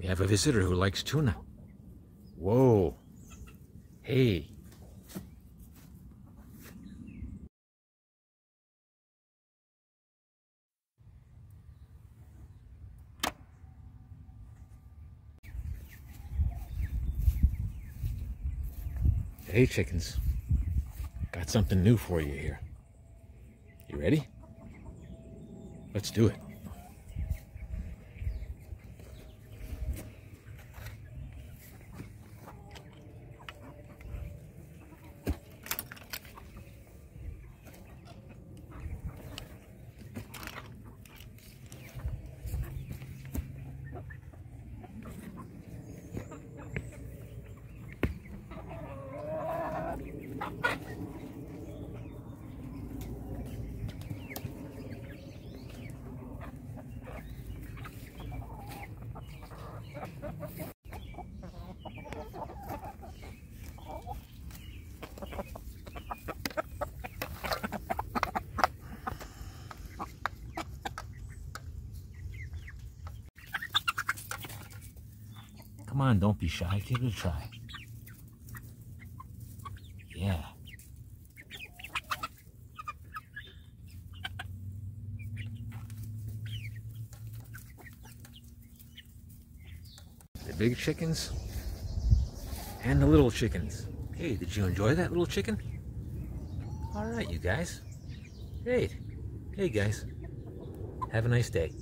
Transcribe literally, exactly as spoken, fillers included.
We have a visitor who likes tuna. Whoa. Hey. Hey, chickens. Got something new for you here. You ready? Let's do it. Come on, don't be shy. Give it a try. Yeah. The big chickens and the little chickens. Hey, did you enjoy that little chicken? All right, you guys. Great. Hey, guys. Have a nice day.